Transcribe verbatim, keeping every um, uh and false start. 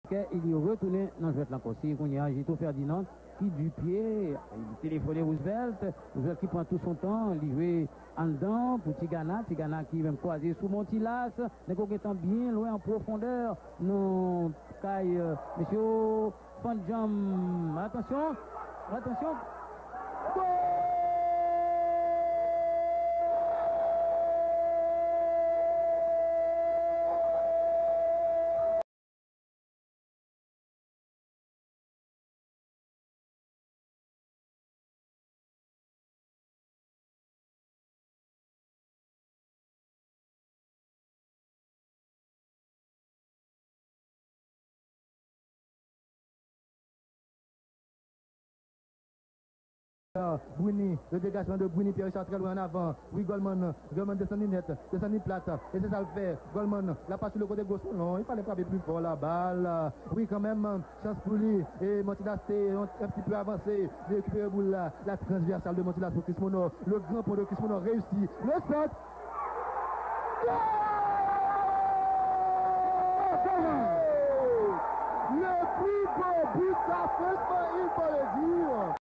Il est retourné dans le jeu de la course. Il y a Gito Ferdinand qui du pied, il téléphone Roosevelt, Roosevelt qui prend tout son temps, il joue en dedans pour Tigana, Tigana qui va me croiser sous Montilas, mais qui est bien loin en profondeur. Non, Kai, euh, monsieur Fanjam, attention, attention. Bruni, le dégagement de Bruni, Pierre Richard très loin en avant. Oui, Goldman, Goldman descend net, descend plate. Et c'est ça le fait. Goldman, la passe sur le côté gauche. Non, il fallait frapper plus fort la balle. Oui, quand même, chance pour lui. Et Montilas est un petit peu avancé. Il récupère le boule là. La transversale de Montilas pour Chris Monod. Le grand pont de Chris Monod réussit. Le spot. Le plus beau but d'affaissement, il faut le dire.